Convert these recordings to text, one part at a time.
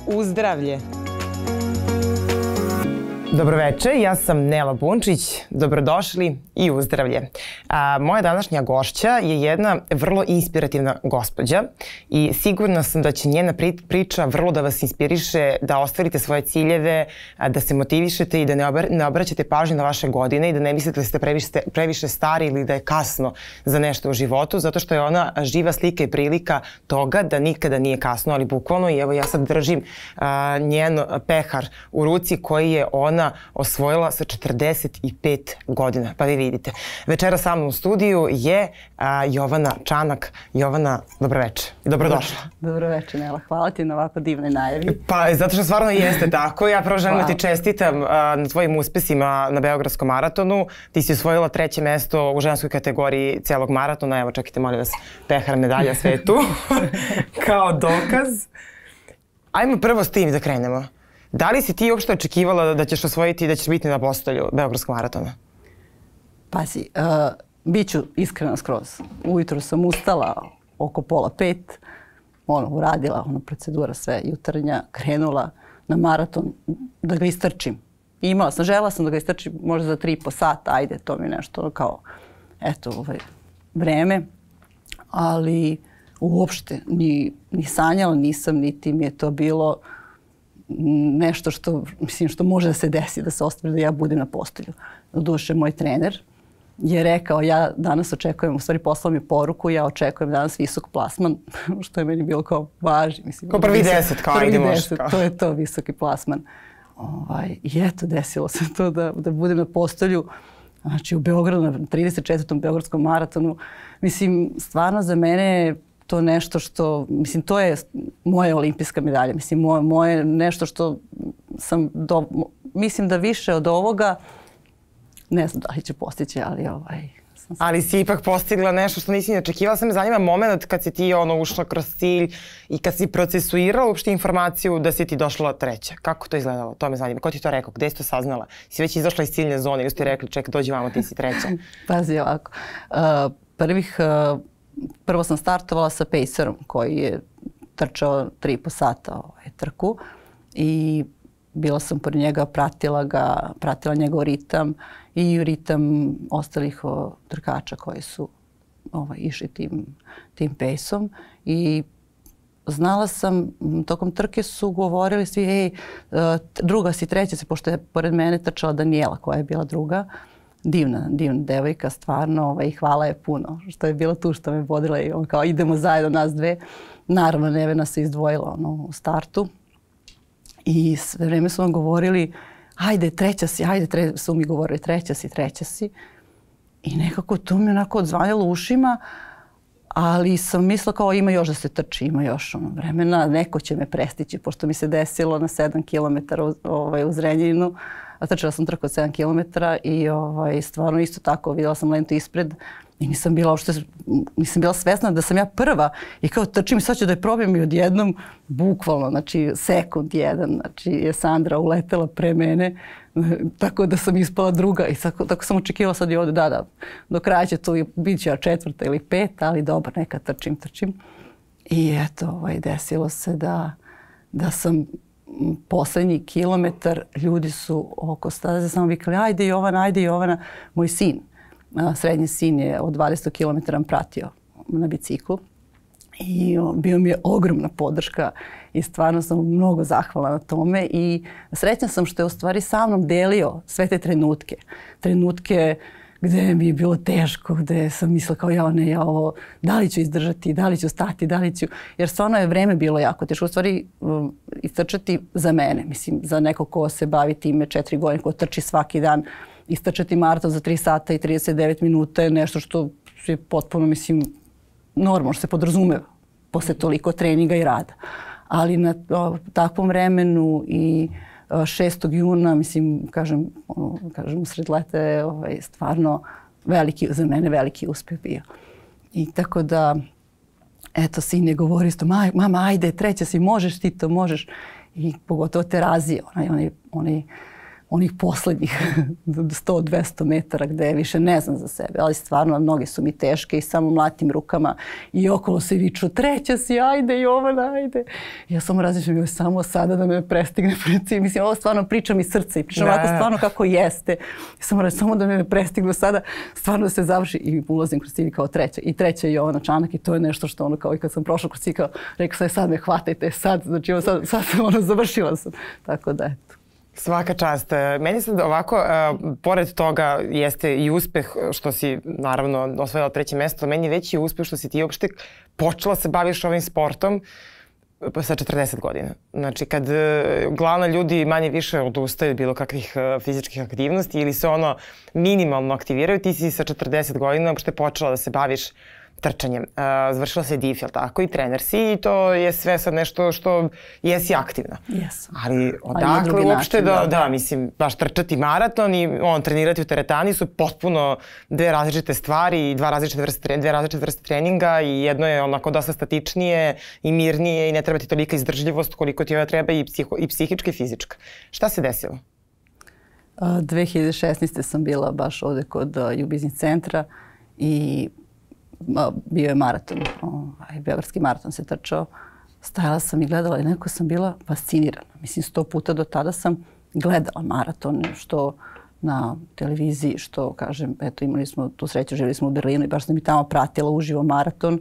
Uzdravlje. Dobroveče, ja sam Nela Bunčić, dobrodošli i uzdravlje. Moja današnja gošća je jedna vrlo inspirativna gospođa i sigurna sam da će njena priča vrlo da vas inspiriše, da ostvarite svoje ciljeve, da se motivišete i da ne obraćate pažnju na vaše godine i da ne mislite da ste previše stari ili da je kasno za nešto u životu, zato što je ona živa slika i prilika toga da nikada nije kasno, ali bukvalno. I evo ja sad držim njen pehar u ruci koji je ona osvojila sa 45 godina. Pa vi vidite. Večera sa mnom u studiju je Jovana Čanak. Jovana, dobroveče. Dobrodošla. Dobroveče, Nela. Hvala ti na ovako divnoj najavi. Pa, zato što stvarno jeste tako. Ja prvo želim da ti čestitam na tvojim uspesima na Beogradskom maratonu. Ti si osvojila 3. mesto u ženskoj kategoriji celog maratona. Evo, čekajte, molim vas, pehar, medalja, sve je tu. Kao dokaz. Ajmo prvo s tim da krenemo. Da li si ti uopšte očekivala da ćeš osvojiti i da ćeš biti na postolju Beogradskog maratona? Pazi, bit ću iskrena skroz. Ujutro sam ustala oko 4:30, uradila procedura sve jutarnja, krenula na maraton da ga istrčim. Želela sam da ga istrčim možda za 3,5 sata, ajde, to mi je nešto kao, eto, vreme, ali uopšte ni sanjala nisam, niti mi je to bilo nešto što može da se desi, da se ostvari da ja budem na postolju. Doduše, moj trener je rekao, ja danas očekujem, u stvari poslao mi poruku, ja očekujem danas visok plasman, što je meni bilo kao važno. Kao prvi 10, kao ajde možeš. To je to, visoki plasman. I eto, desilo se to da budem na postolju, znači u Beogradu, na 34. Beogradskom maratonu. Mislim, stvarno za mene je to nešto što, mislim, to je moja olimpijska medalja. Mislim, moje nešto što sam, mislim da više od ovoga, ne znam da li će postići, ali Ali si ipak postigla nešto što nisi ni očekivala. Sam me zanima moment kad si ti ušla kroz cilj i kad si procesuirala uopšte informaciju da si ti došla 3. Kako to izgledalo? To me zanima. Ko ti to rekao? Gde si to saznala? Si već izašla iz ciljne zone ili ste rekli čekaj dođi vamo ti si 3. Pazi ovako. Prvo sam startovala sa pacerom koji je trčao 3,5 sata trku i bila sam pored njega, pratila njegov ritam i ritam ostalih trkača koji su išli tim paceom i znala sam, tokom trke su govorili svi, druga si, 3. si, pošto je pored mene trčala Danijela koja je bila druga. Divna devojka, stvarno, i hvala je puno što je bila tu, što me bodila i kao idemo zajedno nas dve. Naravno, Nevena se izdvojila u startu i sve vreme su vam govorili ajde 3. si, ajde, su mi govorili 3. si. I nekako to mi onako odzvanjalo ušima, ali sam mislila kao ima još da se trči, ima još vremena, neko će me prestići, pošto mi se desilo na 7 km u Zrenjaninu. Trčala sam trku od 7 km i stvarno isto tako vidjela sam lentu ispred i nisam bila svesna da sam ja prva i kao trčim i sad ću da je probijem i odjednom bukvalno, znači sekund jedan, znači je Sandra uletela pre mene, tako da sam ispala druga i tako sam očekivala sad i ovdje, da, do kraja će tu bit će 4. ili 5, ali dobro, neka trčim. I eto, desilo se da sam poslednji kilometar, ljudi su oko staze samo vikali ajde Jovana, moj sin, srednji sin je od 20 km pratio na biciklu i bio mi je ogromna podrška i stvarno sam mnogo zahvalna na tome i srećna sam što je u stvari sa mnom delio sve te trenutke gde mi je bilo teško, gde sam mislila kao da li ću izdržati, da li ću stati, jer stvarno je vreme bilo jako teško. U stvari istrčati za mene, mislim, za neko ko se bavi time 4 godine, ko trči svaki dan, istrčati maraton za 3 sata i 39 minuta je nešto što je potpuno, mislim, normalno, što se podrazumeva posle toliko treninga i rada. Ali na takvom vremenu i 6. juna, mislim, kažem, usred leta je stvarno za mene veliki uspeh bio. I tako da, eto, sin je govorio isto, mama, ajde, 3. si, možeš ti to, možeš. I pogotovo Terazije, onaj onih poslednjih 100-200 metara gde više ne znam za sebe, ali stvarno noge su mi teške i samo mlatim rukama i okolo se viču treća si, ajde Jovana, ajde. Ja samo razmišljam, joj samo sada da me prestigne princip. Mislim, ovo stvarno pričam iz srca i pričam ovako stvarno kako jeste. Samo da me prestignu sada, stvarno da se završi i ulazim kroz cilj kao treća. I treća je Jovana Čanak i to je nešto što ono kao i kad sam prošla kroz cilj kao rekla sam sad me hvatajte, sad, znači sad sam ono završila sam. Tako da eto. Svaka čast. Meni sad ovako, pored toga jeste i uspeh što si naravno osvojila 3. mesto, meni je veći uspeh što si ti uopšte počela se baviš ovim sportom sa 40 godina. Znači kad glavno ljudi manje više odustaju od bilo kakvih fizičkih aktivnosti ili se ono minimalno aktiviraju, ti si sa 40 godina uopšte počela da se baviš trčanjem. Završila se DIF, jel tako? I trener si i to je sve sad nešto što jesi aktivna. Jesam. Ali odakle uopšte da, mislim, baš trčati maraton i trenirati u teretani su potpuno dve različite stvari i dve različite vrste treninga i jedno je onako dosta statičnije i mirnije i ne treba ti tolika izdržljivost koliko ti ona treba i psihička i fizička. Šta se desilo? 2016. sam bila baš ovde kod U-Biznis centra i bio je maraton, Beogradski maraton se trčao. Stajala sam i gledala i nekako sam bila fascinirana. Mislim, 100 puta do tada sam gledala maraton, što na televiziji, što kažem, eto imali smo tu sreću, živjeli smo u Berlinu i baš sam i tamo pratila uživo maraton.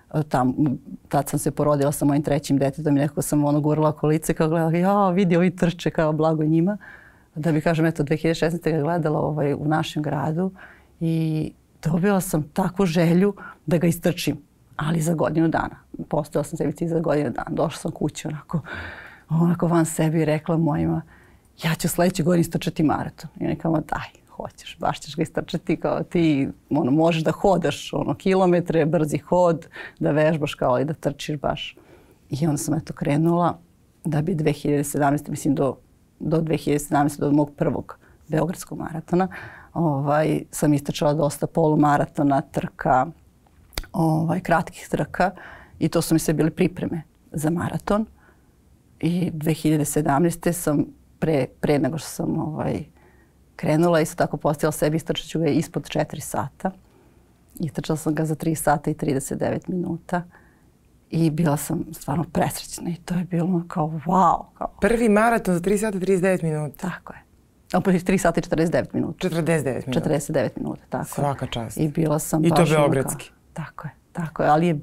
Tad sam se porodila sa mojim 3. detetom i nekako sam ono gurala kolice kao gledala, ja vidi ovi trče kao blago njima. Da bi kažem, eto 2016. ga gledala u našem gradu i dobila sam takvu želju da ga istrčim, ali za godinu dana. Postavila sam sebi cilj za godinu dana. Došla sam kući onako van sebi i rekla mojima, ja ću sledeće godine istrčati maraton. I oni kao, daj, hoćeš, baš ćeš ga istrčati, kao ti možeš da hodaš kilometre, brzi hod, da vežbaš kao i da trčiš baš. I onda sam eto krenula da bi 2017. mislim do 2017. do mog prvog Beogradskog maratona sam istrčala dosta polumaratona, trka, kratkih trka i to su mi sve bile pripreme za maraton. I 2017. sam pre nego što sam krenula isto tako postavila sebi, istrčat ću ga ispod 4 sata. Istrčala sam ga za 3 sata i 39 minuta. I bila sam stvarno presrećna i to je bilo kao wow. Prvi maraton za 3 sata i 39 minuta. Tako je. 3 sata i 49 minuta. 49 minuta. 49 minuta, tako je. Svaka čast. I bila sam I baš... to beogradski. Tako je. Ali je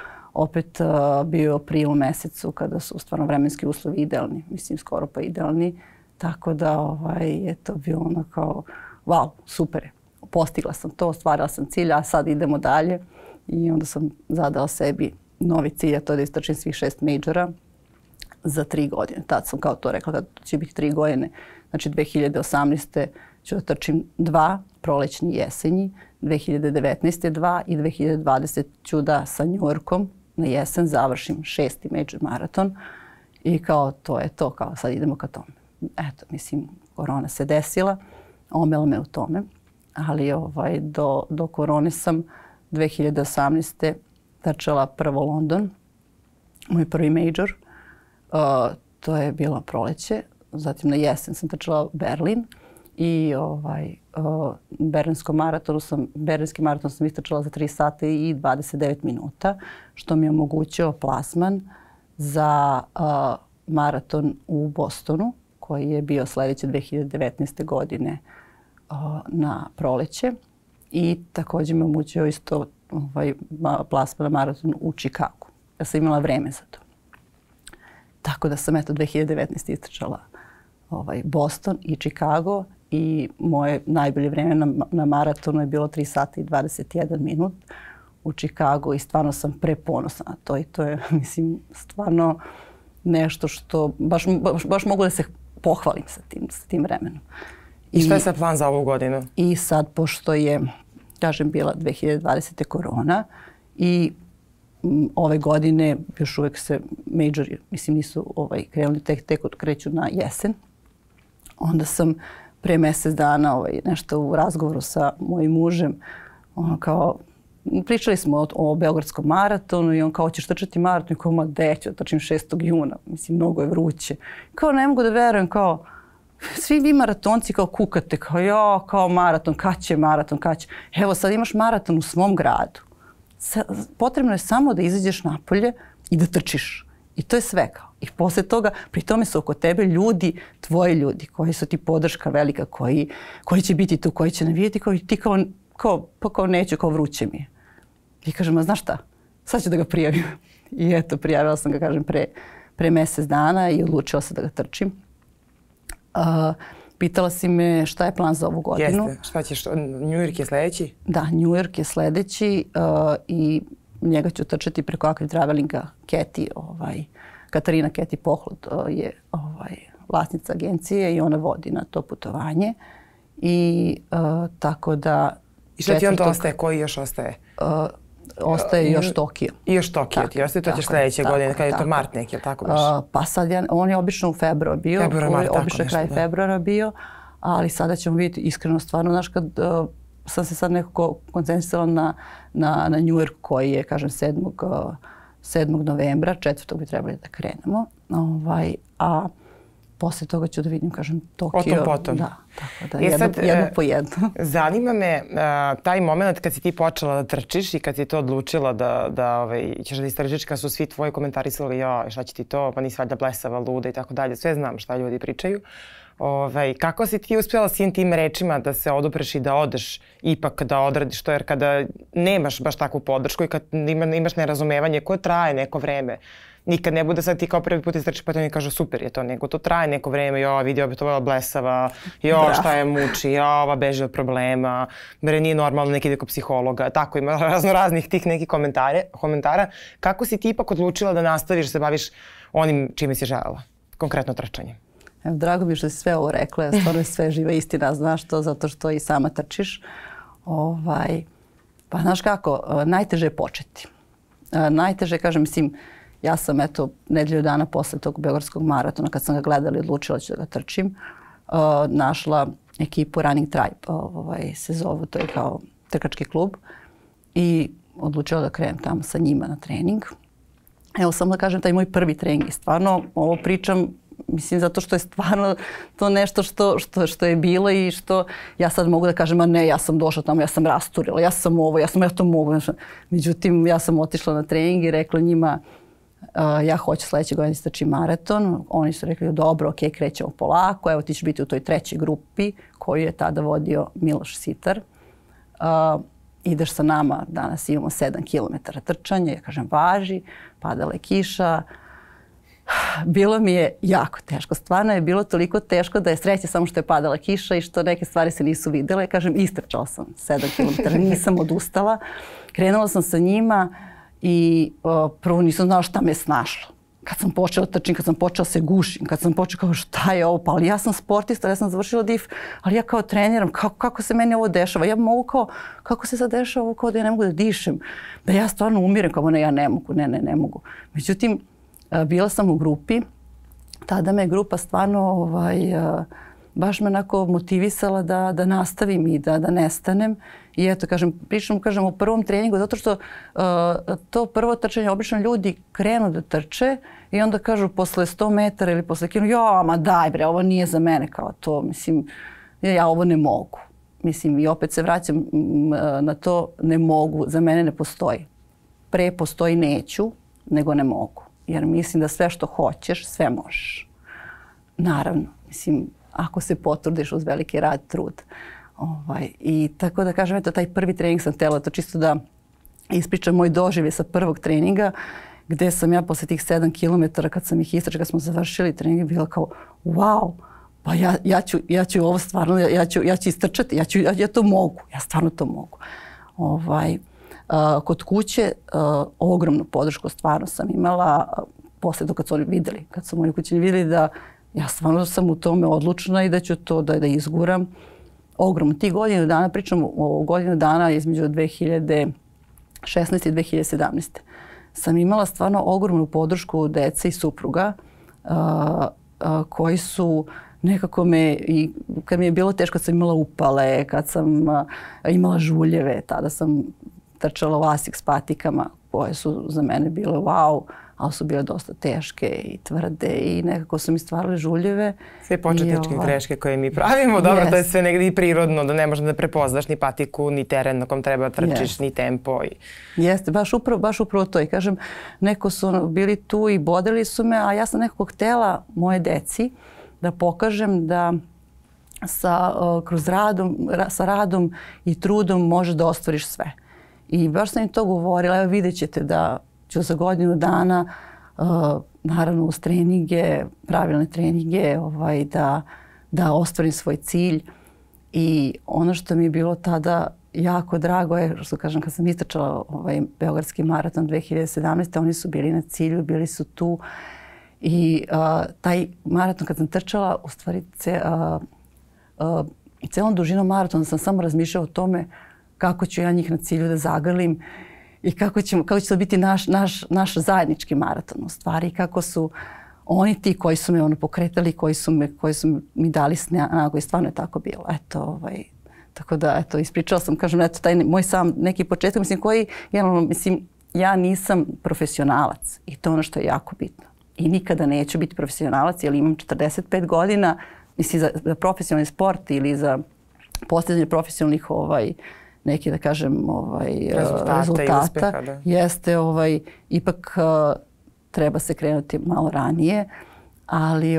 bio april mesecu kada su stvarno vremenski uslovi idealni. Mislim, skoro pa idealni. Tako da je to bilo ono kao wow, super je. Postigla sam to, ostvarila sam cilj, a sad idemo dalje. I onda sam zadala sebi novi cilj, a to je da istrčim svih 6 majora za 3 godine. Tad sam kao to rekla da će biti 3 godine. Znači 2018. ću da trčim 2, prolećni i jesenji, 2019. 2 i 2020. ću da sa New Yorkom na jesen završim 6. major maraton i kao to je to, kao sad idemo ka tome. Eto, mislim, korona se desila, omela me u tome, ali do korone sam 2018. trčala prvo London, moj prvi major, to je bilo proleće. Zatim na jesen sam trčala Berlin i Berlinski maraton sam istrčala za 3 sata i 29 minuta, što mi je omogućio plasman za maraton u Bostonu, koji je bio sledeće 2019. godine na proleće. I također mi je omogućio isto plasman na maraton u Čikagu. Ja sam imala vreme za to. Tako da sam eto 2019. istrčala Boston i Chicago i moje najbolje vreme na maratonu je bilo 3 sata i 21 minut u Chicagu i stvarno sam preponosna na to i to je, mislim, stvarno nešto što baš mogu da se pohvalim sa tim vremenom. I šta je sad plan za ovu godinu? I sad, pošto je, kažem, bila 2020. korona i ove godine još uvek se majori, mislim, nisu krenuli, tek kreću na jesen. Onda sam pre mjesec dana nešto u razgovoru sa mojim mužem, kao, pričali smo o Beogradskom maratonu i on kao, hoćeš trčati maraton? I kao, ma deću, trčim 6. juna, mislim, mnogo je vruće. Kao, ne mogu da verujem, kao, svi vi maratonci kao kukate, kao maraton, kad će maraton, kad će. Evo sad imaš maraton u svom gradu. Potrebno je samo da izađeš napolje i da trčiš. I to je sve kao. I posle toga, pri tome su oko tebe ljudi, tvoji ljudi, koji su ti podrška velika, koji će biti tu, koji će navijeti, koji ti kao neću, kao vruće mi je. I kažem, ma znaš šta, sad ću da ga prijavim. I eto, prijavila sam ga, kažem, pre mjesec dana i odlučila sam da ga trčim. Pitala si me šta je plan za ovu godinu. Jeste, šta ćeš, New York je sledeći? Da, New York je sledeći i njega ću trčati preko Active Travelinga. Katarina Keti Pohlod je vlasnica agencije i ona vodi na to putovanje. I tako da... I šta ti on to ostaje? Koji još ostaje? Ostaje još Tokio. I još Tokio ti ostaje, to ćeš sledeće godine, kada je to mart neki, je li tako baš? Pa sad, on je obično u februaru bio, obično je kraj februara bio, ali sada ćemo vidjeti iskreno stvarno, znaš, kad sam se sad nekako koncentrisala na New York koji je, kažem, 7. novembra, 4. bi trebali da krenemo, a posle toga ću da vidim, kažem, Tokio. Potom. Da, tako da jedno po jedno. Zanima me taj moment kad si ti počela da trčiš i kad si to odlučila da ćeš da istražiš, kad su svi tvoji komentarisali šta će ti to, pa nisi valjda blesava, luda i tako dalje. Sve znam šta ljudi pričaju. Kako si ti uspjela svim tim rečima da se odupreš i da odeš ipak da odradiš to, jer kada nemaš baš takvu podršku i kad imaš nerazumevanje koje traje neko vreme, nikad ne bude sad ti kao prvi put istrčiš pa to mi kažu super je to, nego to traje neko vreme, vidi opet ova blesava, šta je muči, ova beži od problema, nije normalno, neki ide kod psihologa, tako ima raznih tih nekih komentara. Kako si ti ipak odlučila da nastaviš da se baviš onim čime si želela, konkretno trčanje? Drago mi je što si sve ovo rekla, stvarno je sve živa istina, znaš to, zato što i sama trčiš. Pa znaš kako, najteže je početi. Najteže, kažem, mislim, ja sam nedelju dana posle tog beogradskog maratona, kad sam ga gledala i odlučila ću da ga trčim, našla ekipu Running Tribe, se zove, to je kao trkački klub, i odlučila da krenem tamo sa njima na trening. Evo, samo da kažem, taj moj prvi trening, stvarno ovo pričam, mislim, zato što je stvarno to nešto što je bilo i što ja sad mogu da kažem, a ne, ja sam došla tamo, ja sam rasturila, ja sam ovo, ja to mogu. Međutim, ja sam otišla na trening i rekla njima, ja hoću sledeće godine istrčim maraton. Oni su rekli, dobro, ok, krećemo polako, evo ti ćeš biti u toj trećoj grupi koju je tada vodio Miloš Sitar. Ideš sa nama, danas imamo 7 km trčanja, ja kažem, važi, padala je kiša. Bilo mi je jako teško, stvarno je bilo toliko teško da je sreće samo što je padala kiša i što neke stvari se nisu vidjele. Kažem, istrčala sam 7 km, nisam odustala. Krenula sam sa njima i prvo nisam znala šta me snašlo. Kad sam počela trčim, kad sam počela se gušim, kad sam počela kao šta je ovo, pa ali ja sam sportista, ja sam završila DIF, ali ja kao treniram, kako se meni ovo dešava? Ja mogu kao, kako se sad dešava ovo kao da ja ne mogu da dišem, da ja stvarno umirem, kao ne, ja ne mogu, ne mogu. Međutim, bila sam u grupi, tada me grupa stvarno baš me onako motivisala da nastavim i da nestanem. I eto, pričam o prvom treningu, zato što to prvo trčanje, obično ljudi krenu da trče i onda kažu posle 100 metara ili posle kilometara, ma daj bre, ovo nije za mene kao to, mislim, ja ovo ne mogu. Mislim, i opet se vraćam na to, ne mogu, za mene ne postoji. Pre postoji neću, nego ne mogu. Jer mislim da sve što hoćeš, sve možeš. Naravno, mislim, ako se potrudiš uz veliki rad, trud. I tako da kažem, eto, taj prvi trening sam htjela, to čisto da ispričam moj doživljaj sa prvog treninga, gde sam ja posle tih 7 km, kad sam ih istračila, kad smo završili trening, bila kao, wow, pa ja ću ovo stvarno, ja ću istrčati, ja to mogu, ja stvarno to mogu. Kod kuće ogromnu podršku stvarno sam imala, posle to kad su oni vidjeli, kad su moji kućani vidjeli da ja stvarno sam u tome odlučna i da ću to da izguram. Ogromno. Ti godinu dana, pričam o godinu dana između 2016. i 2017. Sam imala stvarno ogromnu podršku dece i supruga koji su nekako i kad mi je bilo teško, sam imala upale, kad sam imala žuljeve, tada sam trčala u ASICS patikama koje su za mene bile wow, ali su bile dosta teške i tvrde i nekako su mi stvarale žuljeve. Sve početničke greške koje mi pravimo, dobro, to je sve negdje i prirodno, da ne možeš da prepoznaš ni patiku, ni teren na kom treba trčiš, ni tempo. Jeste, baš upravo to. I kažem, neko su bili tu i bodili su me, a ja sam nekako htjela moje deci da pokažem da sa radom i trudom možeš da ostvariš sve. I baš sam im to govorila, evo vidjet ćete da ću za godinu dana, naravno uz treninge, pravilne treninge, da ostvarim svoj cilj. I ono što mi je bilo tada jako drago je, što kažem, kad sam istrčala Beogradski maraton 2017. Oni su bili na cilju, bili su tu. I taj maraton kad sam trčala, u stvari celom dužinom maratona sam samo razmišljala o tome kako ću ja njih na cilju da zagrlim i kako će to biti naš zajednički maraton u stvari. Kako su oni ti koji su me pokretali, koji su mi dali snagu i stvarno je tako bilo. Eto, tako da, eto, ispričala sam, kažem, eto, taj moj sam neki početak, mislim, ja nisam profesionalac i to je ono što je jako bitno. I nikada neću biti profesionalac jer imam 45 godina, mislim, za profesionalni sport ili za postizanje profesionalnih neki, da kažem, rezultata. Jeste, ipak treba se krenuti malo ranije, ali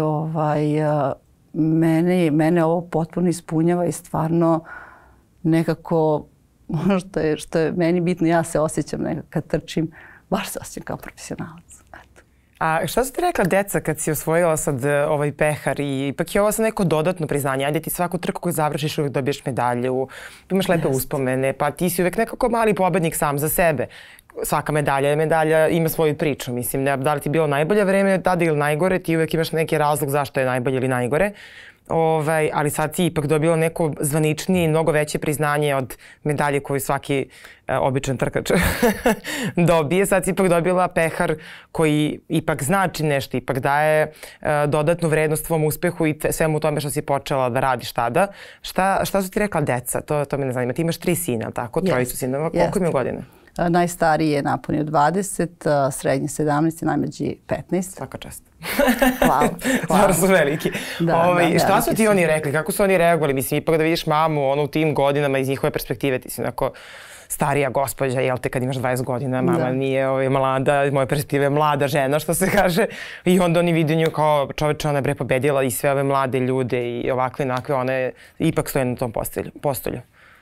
mene ovo potpuno ispunjava i stvarno nekako ono što je meni bitno, ja se osjećam nekako kad trčim, baš se osjećam kao profesionalac. A šta su ti rekla deca kad si osvojila sad ovaj pehar i ipak je ovo sad neko dodatno priznanje? Ajde ti svaku trku koju završiš uvijek dobiješ medalju, imaš lepe uspomene, pa ti si uvijek nekako mali pobednik sam za sebe. Svaka medalja ima svoju priču, mislim, da li ti bilo najbolje vreme tada ili najgore, ti uvijek imaš neki razlog zašto je najbolje ili najgore. Ali sad si ipak dobila neko zvaničnije i mnogo veće priznanje od medalje koju svaki običan trkač dobije. Sad si ipak dobila pehar koji ipak znači nešto, ipak daje dodatnu vrednost tvom uspehu i svemu tome što si počela da radiš tada. Šta su ti rekla deca? To me ne zanima. Ti imaš 3 sina, tako? Trojicu sinova. Koliko imaju godine? Najstariji je napunio 20, srednji 17 i najmlađi 15. Svaka čast. Hvala. Stvarno su veliki. Šta su ti oni rekli? Kako su oni reagovali? Mislim, ipak da vidiš mamu u tim godinama iz njihove perspektive. Ti si onako starija gospođa, jel te, kad imaš 20 godina, mama nije mlada, iz moje perspektive je mlada žena, što se kaže. I onda oni vidio nju kao čoveče, ona je pobedila i sve ove mlade ljude i ovakve i onakve, one ipak stoje na tom postolju.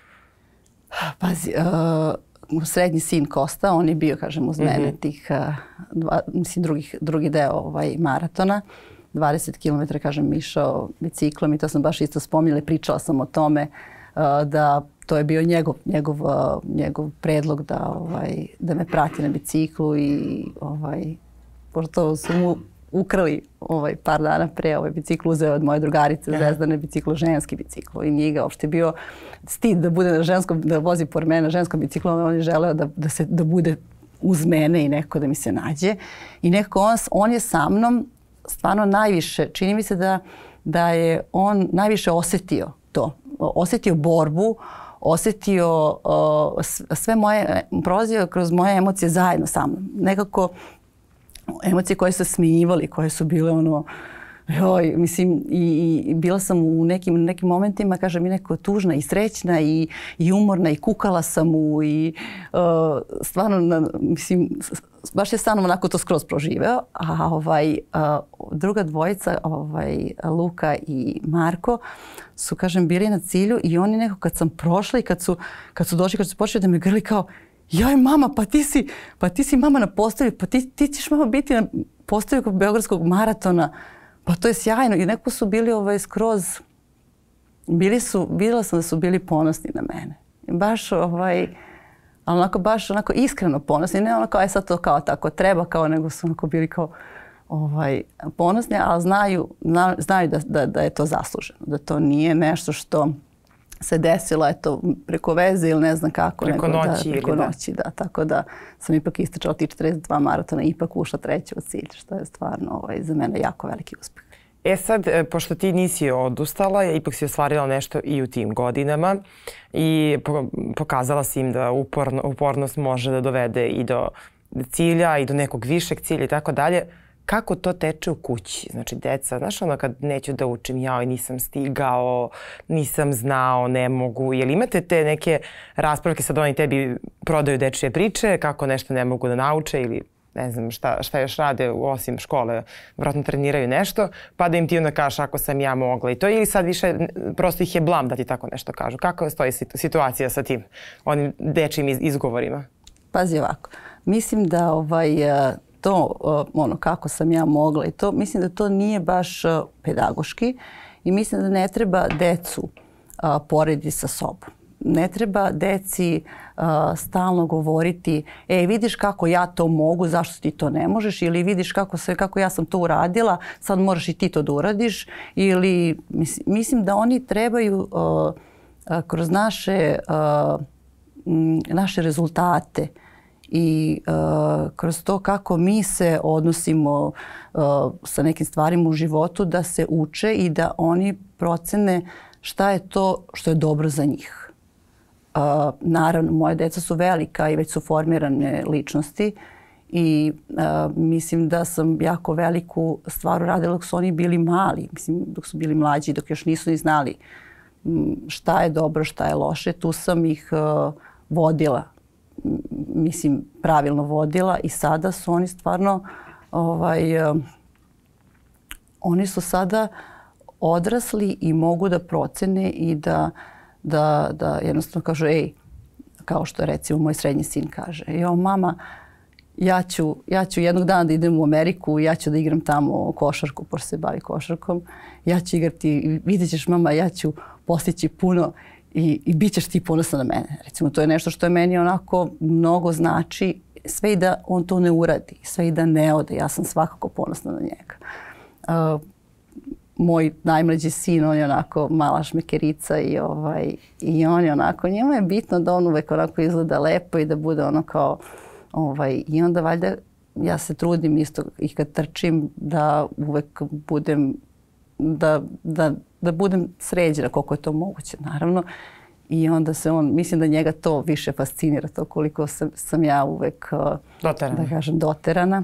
Pazi, srednji sin Kosta, on je bio, kažem, uz mene tih, mislim, drugi deo maratona. 20 km, kažem, išao biciklom i to sam baš isto spominjala i pričala sam o tome da to je bio njegov predlog da me prati na biciklu i pošto su mu ukrali par dana pre bicikl, uzeo od moje drugarice Zvezdane biciklu, ženski bicikl i nije ga uopšte bio stid da bude na ženskom, da vozi pored mene na ženskom biciklu, on je želeo da bude uz mene i neko da mi se nađe. I nekako on je sa mnom stvarno najviše, čini mi se da je on najviše osjetio to. Osjetio borbu, osjetio sve moje, prolazio kroz moje emocije zajedno sa mnom. Nekako emocije koje su smenjivali, koje su bile mislim, i bila sam u nekim momentima, kažem, i neko tužna i srećna i umorna i kukala sam mu i stvarno, mislim, baš je sa mnom onako to skroz proživeo. A druga dvojica, Luka i Marko, su, kažem, bili na cilju i oni nekako kad sam prošla i kad su došli, kad su počeli da me grli kao joj mama, pa ti si mama na postolju, pa ti ćeš mama biti na postolju kod Beogradskog maratona, pa to je sjajno. I neko su bili skroz, vidjela sam da su bili ponosni na mene. Baš baš iskreno ponosni, ne ono kao aj sad to kao tako treba, kao nego su onako bili kao ponosni, ali znaju da je to zasluženo, da to nije nešto što se desilo preko veze ili ne znam kako. Preko noći. Da. Tako da sam ipak istrčala ti 42 maratona i ipak ušla treća u cilj, što je stvarno za mene jako veliki uspeh. Sad, pošto ti nisi odustala, ipak si ostvarila nešto i u tim godinama i pokazala si im da upornost može da dovede i cilja i do nekog višeg cilja i tako dalje. Kako to teče u kući? Znači, deca, znaš ono kad neću da učim, jao, nisam stigao, nisam znao, ne mogu. Jel imate te neke raspravke, sad oni tebi prodaju dečije priče, kako nešto ne mogu da nauče ili ne znam šta još rade osim škole, vjerojatno treniraju nešto, pa da im ti onda kažeš ako sam ja mogla i to, ili sad više prosto ih je blam da ti tako nešto kažu. Kako stoji situacija sa tim, onim dečijim izgovorima? Pazi ovako, mislim da to, ono, kako sam ja mogla i to, mislim da to nije baš pedagoški i mislim da ne treba decu porediti sa sobom. Ne treba deci stalno govoriti, vidiš kako ja to mogu, zašto ti to ne možeš, ili vidiš kako ja sam to uradila, sad moraš i ti to da uradiš, ili mislim da oni trebaju kroz naše rezultate i kroz to kako mi se odnosimo sa nekim stvarima u životu da se uče i da oni procene šta je to što je dobro za njih. Naravno, moje deca su velika i već su formirane ličnosti i mislim da sam jako veliku stvar uradila dok su oni bili mali, mislim dok su bili mlađi, dok još nisu ni znali šta je dobro, šta je loše. Tu sam ih vodila, mislim pravilno vodila i sada su oni stvarno, oni su sada odrasli i mogu da procene i da jednostavno kažu, kao što je recimo moj srednji sin kaže, mama, ja ću jednog dana da idem u Ameriku, ja ću da igram tamo košarku, pošto se bavi košarkom, ja ću igrati, vidjet ćeš mama, ja ću postići puno i bit ćeš ti ponosna na mene. Recimo, to je nešto što je meni onako mnogo znači, sve i da on to ne uradi, sve i da ne ode, ja sam svakako ponosna na njega. Moj najmlađi sin, on je onako mala šmekerica i on je onako, njemu je bitno da on uvek onako izgleda lepo i da bude ono kao, i onda valjda ja se trudim isto i kad trčim da uvek budem, da budem sređena koliko je to moguće, naravno. I onda se on, mislim da njega to više fascinira, to koliko sam ja uvek, da kažem, doterana.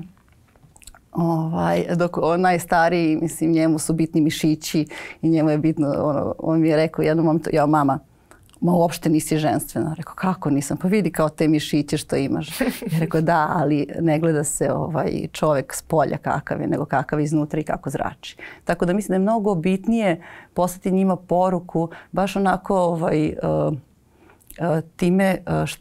Dok najstariji, mislim, njemu su bitni mišići i njemu je bitno, on mi je rekao jednom momentu, mama, uopšte nisi ženstvena. Rekao, kako nisam? Pa vidi kao te mišiće što imaš. Ja rekao, da, ali ne gleda se čovjek s polja kakav je, nego kakav je iznutra i kako zrači. Tako da mislim da je mnogo bitnije poslati njima poruku, baš onako time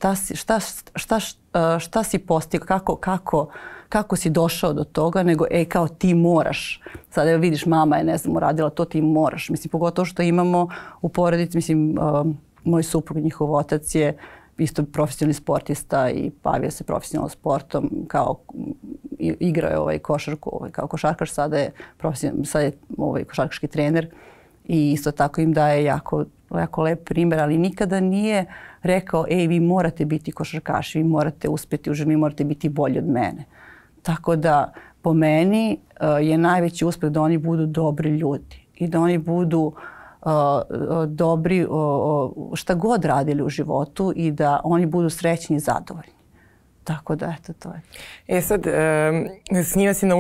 šta si postigao, kako si došao do toga, nego kao ti moraš. Sad evo vidiš, mama je, ne znam, uradila to, ti moraš. Mislim, pogotovo što imamo u porodici, mislim, moj suprug, njihov otac je isto profesionalni sportista i bavio se profesionalno sportom, kao igrao je košarku, kao košarkaš, sada je košarkaški trener i isto tako im daje jako lep primjer, ali nikada nije rekao, vi morate biti košarkaši, vi morate uspjeti u životu, vi morate biti bolji od mene. Tako da po meni je najveći uspjeh da oni budu dobri ljudi i da oni budu dobri šta god radili u životu i da oni budu srećni i zadovoljni. Tako da, eto, to je. Sad, s njima si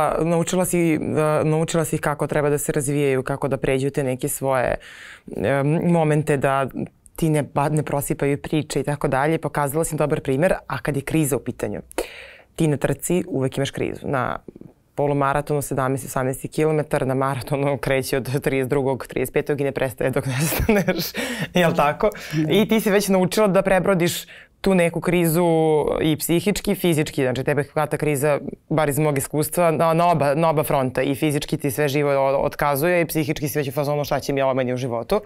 naučila si kako treba da se razvijaju, kako da pređu te neke svoje momente da ti ne prosipaju priče i tako dalje. Pokazala si dobar primjer, a kad je kriza u pitanju, ti na trci uvek imaš krizu. Na polumaratonu 17-18 km, na maratonu kreće od 32. 35. i ne prestaje dok ne staneš. Jel tako? I ti si već naučila da prebrodiš tu neku krizu i psihički i fizički. Znači, tebe hvata kriza, bar iz mog iskustva, na oba fronta. I fizički ti sve živo otkazuje i psihički si već u fazonu šta će mi ovo meni u životu.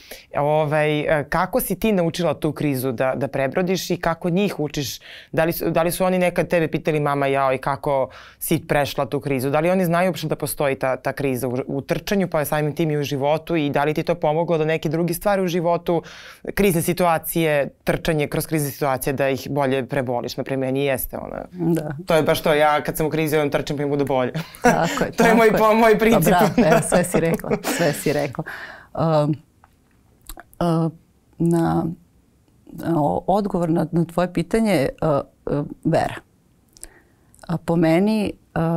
Kako si ti naučila tu krizu da prebrodiš i kako njih učiš? Da li su oni nekad tebe pitali, mama, jao, i kako si prešla tu krizu? Da li oni znaju uopšte da postoji ta kriza u trčanju, pa samim tim i u životu, i da li ti to pomoglo da neke druge stvari u životu, krizne situacije, trčanje kroz krizne situacije, da ih bolje preboliš? Naprimjer, meni jeste ono. To je baš to, ja kad sam u krizi on trčim pa im bude bolje. Tako je. To je moj princip. Bravo, evo, sve si rekla. Odgovor na tvoje pitanje je vera. po meni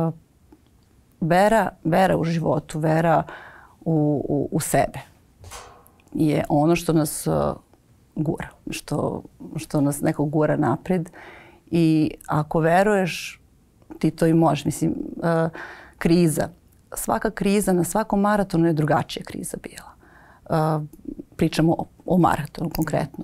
vera u životu, vera u sebe je ono što nas gura, što nas neko gura napred. I ako veruješ, ti to i možeš. Mislim, kriza. Svaka kriza na svakom maratonu je drugačija kriza bila. Pričamo o maratonu konkretno.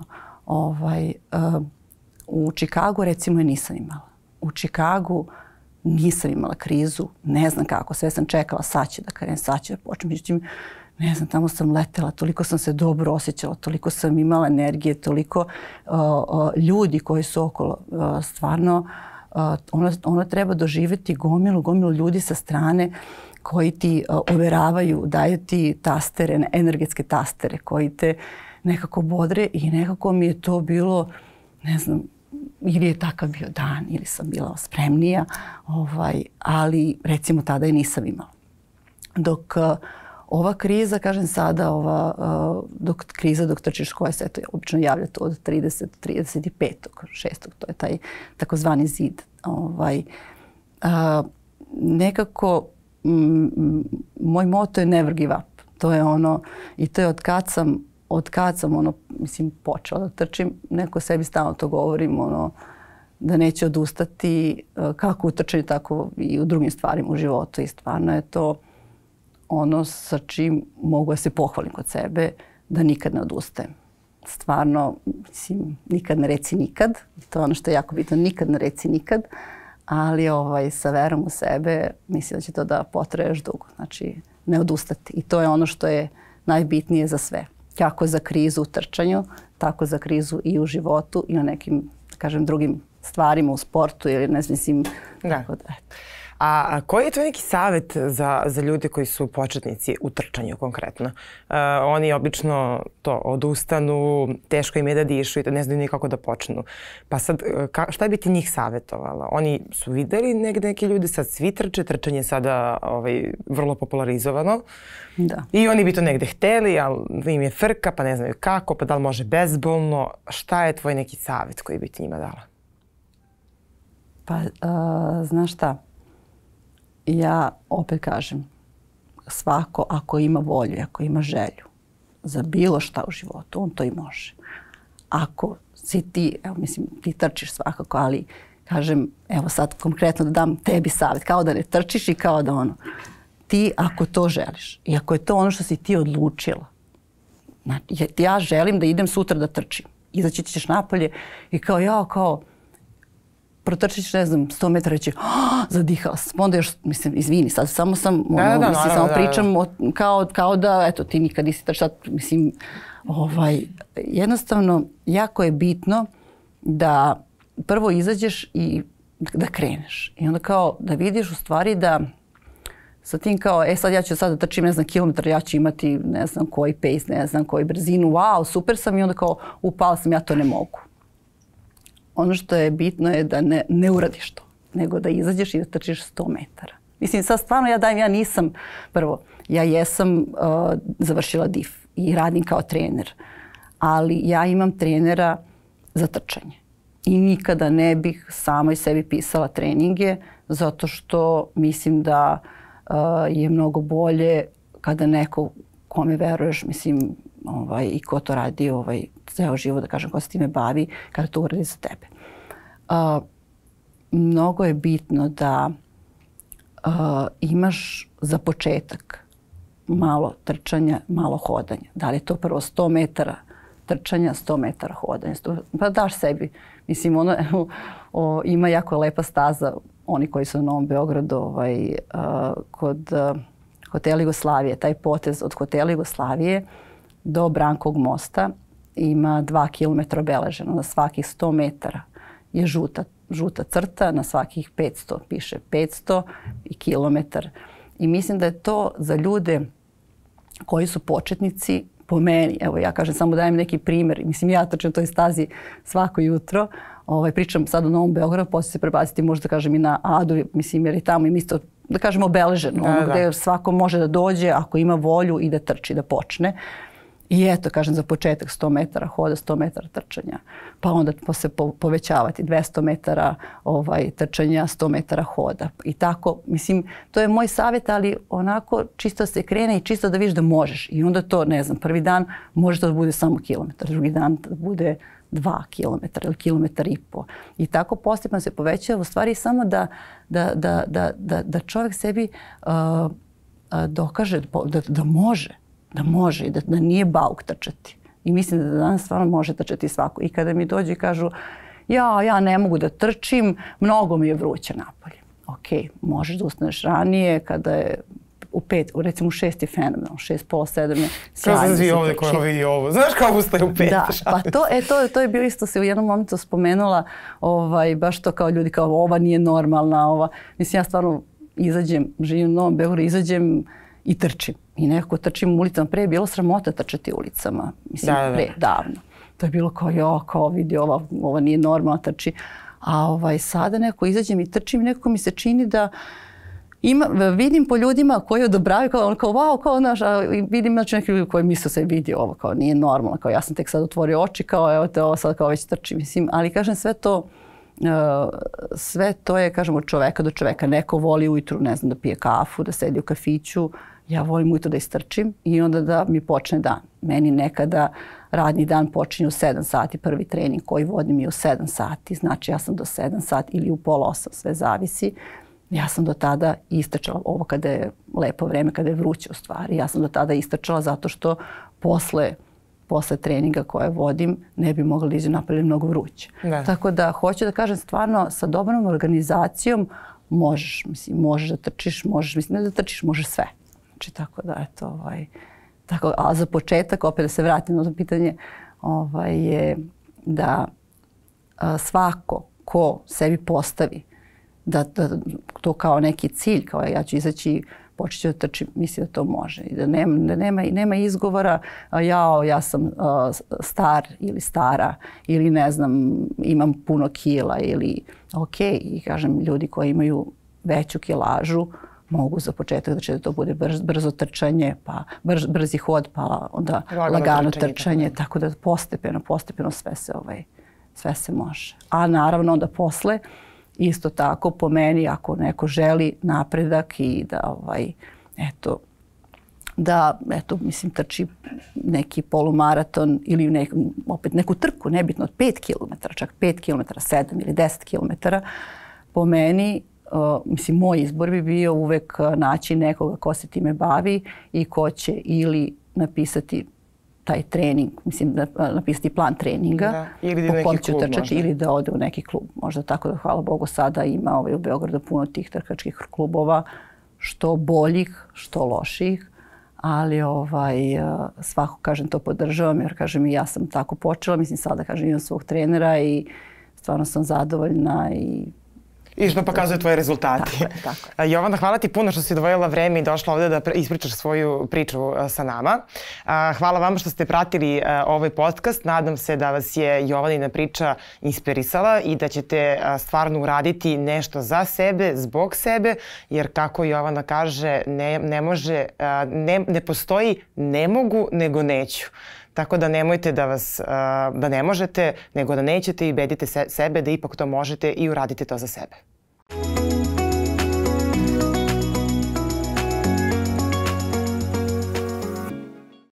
U Čikagu recimo je nisam imala. U Čikagu nisam imala krizu, ne znam kako, sve sam čekala, sad će da krenem, sad će da počnem. Međutim, ne znam, tamo sam letela, toliko sam se dobro osjećala, toliko sam imala energije, toliko ljudi koji su okolo. Stvarno, ono treba doživjeti gomilu ljudi sa strane koji ti overavaju, daju ti tastere, energetske tastere koji te nekako bodre i nekako mi je to bilo, ne znam, ili je takav bio dan ili sam bila spremnija, ali recimo tada je nisam imala. Dok ova kriza, kažem sada, dok trčiš koja se obično javlja to od 35. 6. To je taj takozvani zid. Nekako moj moto je never give up. To je ono, i to je od kad sam počela da trčim, neko sebi stalno to govorim, da neće odustati kako u trčanju, tako i u drugim stvarima u životu. I stvarno je to ono sa čim mogu da se pohvalim kod sebe, da nikad ne odustajem. Stvarno, nikad ne reci nikad. To je ono što je jako bitno, nikad ne reci nikad. Ali sa verom u sebe mislim da će to da potraje još dugo. Znači, ne odustati. I to je ono što je najbitnije za sve. Kako za krizu u trčanju, tako za krizu i u životu i u nekim, da kažem, drugim stvarima u sportu ili ne znam, tako da. A koji je to neki savjet za ljude koji su početnici u trčanju konkretno? Oni obično to odustanu, teško im je da dišu i ne znaju ni kako da počnu. Pa sad, šta bi ti njih savjetovala? Oni su videli negde neki ljudi, sad svi trče, trčanje je sada vrlo popularizovano. Da. I oni bi to negde hteli, ali im je frka, pa ne znaju kako, pa da li može bezbolno. Šta je tvoj neki savjet koji bi ti njima dala? Pa, znaš šta? Ja opet kažem, svako ako ima volju, ako ima želju za bilo šta u životu, on to i može. Ako si ti, ti trčiš svakako, ali kažem, evo sad konkretno da dam tebi savjet, kao da ne trčiš i kao da ti ako to želiš i ako je to ono što si ti odlučila, znači, ja želim da idem sutra da trčim, izaći ćeš napolje i kao protrčit ćeš, ne znam, 100 metara reći, zadihala sam. Onda još, izvini, sad samo sam, samo pričam kao da, eto, ti nikad nisi trčala. Jednostavno, jako je bitno da prvo izađeš i da kreneš. I onda kao da vidiš u stvari da sa tim kao, sad ja ću sad da trčim, ne znam, kilometar, ja ću imati, ne znam, koji pace, ne znam, koji brzinu, wow, super sam i onda kao, upala sam, ja to ne mogu. Ono što je bitno je da ne uradiš to, nego da izađeš i da trčiš 100 metara. Sad stvarno ja nisam, prvo, ja jesam završila DIF i radim kao trener, ali ja imam trenera za trčanje. I nikada ne bih samoj sebi pisala treninge, zato što mislim da je mnogo bolje kada neko kome veruješ, i ko to radi ceo život, da kažem, ko se time bavi, kada to uradi za tebe. Mnogo je bitno da imaš za početak malo trčanja, malo hodanja. Da li je to prvo 100 metara trčanja, 100 metara hodanja. Pa daš sebi. Ima jako lepa staza, oni koji su na Novom Beogradu, kod hotela Jugoslavije, taj potez od hotela Jugoslavije do Brankovog mosta ima 2 kilometra obeleženo. Na svakih 100 metara je žuta crta, na svakih 500 piše 500 i kilometar. I mislim da je to za ljude koji su početnici, po meni, evo ja kažem, samo dajem neki primjer, ja trčim toj stazi svako jutro, pričam sad o Novom Beogradu, poslije se prebaciti možda kažem i na Adu, jer je tamo im isto, da kažem, obeleženo, gdje svako može da dođe ako ima volju i da trči, da počne. I eto, kažem, za početak 100 metara hoda, 100 metara trčanja. Pa onda se povećavati 200 metara trčanja, 100 metara hoda. I tako, mislim, to je moj savjet, ali onako čisto se krene i čisto da vidiš da možeš. I onda to, ne znam, prvi dan može da bude samo kilometar, drugi dan da bude 2 kilometra ili kilometar i po. I tako postepeno se povećava, u stvari samo da čovjek sebi dokaže da može i da nije bauk trčati. I mislim da danas stvarno može trčati svako. I kada mi dođu i kažu ja ne mogu da trčim, mnogo mi je vruće napolje. Ok, možeš da ustaneš ranije kada je recimo u 6 je fenomenalno, 6, pola 7 je sjajno. Kao sam svi ovdje koja vidi ovo. Znaš kako ustaje u 5? Da, pa to je bilo isto, se u jednom momentu spomenula, baš to kao ljudi kao ova nije normalna, mislim ja stvarno izađem, živim u Novom Beogradu, izađem i trčim. I nekako trčim ulicama. Pre je bilo sramota trčati ulicama. Mislim, pre, davno. To je bilo kao vidi ova nije normalna, trči. A sada nekako izađem i trčim i nekako mi se čini da vidim po ljudima koji odobravaju kao wow, kao znaš, vidim znači neki ljudi koji misle se vidi ovo kao nije normalno, kao ja sam tek sad otvorio oči, kao evo te ovo sad kao već trčim. Mislim, ali kažem sve to je, kažem, od čoveka do čoveka. Neko voli ujutru, ne znam, da pije kafu, da sedi u kafiću. Ja volim ujutru da istrčim i onda da mi počne dan. Meni nekada radni dan počinje u 7 sati, prvi trening koji vodim je u 7 sati. Znači ja sam do 7 sati ili u pola 8, sve zavisi. Ja sam do tada istrčala, ovo kada je lepo vreme, kada je vruće u stvari. Ja sam do tada istrčala zato što posle treninga koje vodim ne bi mogla da iđe napolje mnogo vruće. Tako da hoću da kažem stvarno sa dobrom organizacijom možeš da trčiš, mislim ne da trčiš, možeš sve. Znači tako da eto tako, a za početak opet da se vratim na to pitanje je da svako ko sebi postavi da to kao neki cilj, kao ja ću izaći, počet ću da trčim, mislim da to može. I da nema izgovora ja sam star ili stara ili ne znam, imam puno kila ili ok. I kažem, ljudi koji imaju veću kilažu mogu za početak da će da to bude brzo trčanje, pa brzi hod, pa onda lagano trčanje. Tako da postepeno sve se može. A naravno onda posle isto tako po meni ako neko želi napredak i da mislim trči neki polumaraton ili opet neku trku, nebitno od 5 km, čak 5 km, 7 ili 10 km, po meni mislim moj izbor bi bio uvek naći nekoga ko se time bavi i ko će ili napisati taj trening, mislim napisati plan treninga po kom ću trčati ili da ode u neki klub. Možda tako da hvala Bogu sada ima u Beogradu puno tih trkačkih klubova, što boljih, što loših, ali svako kažem to podržavam jer kažem i ja sam tako počela, mislim sada kažem imam svog trenera i stvarno sam zadovoljna I što pokazuje tvoje rezultati. Tako je. Jovana, hvala ti puno što si odvojila vreme i došla ovdje da ispričaš svoju priču sa nama. Hvala vama što ste pratili ovaj podcast. Nadam se da vas je Jovanina priča inspirisala i da ćete stvarno uraditi nešto za sebe, zbog sebe, jer kako Jovana kaže, ne postoji ne mogu, nego neću. Tako da nemojte da ne možete, nego da nećete i ubedite sebe da ipak to možete i uradite to za sebe.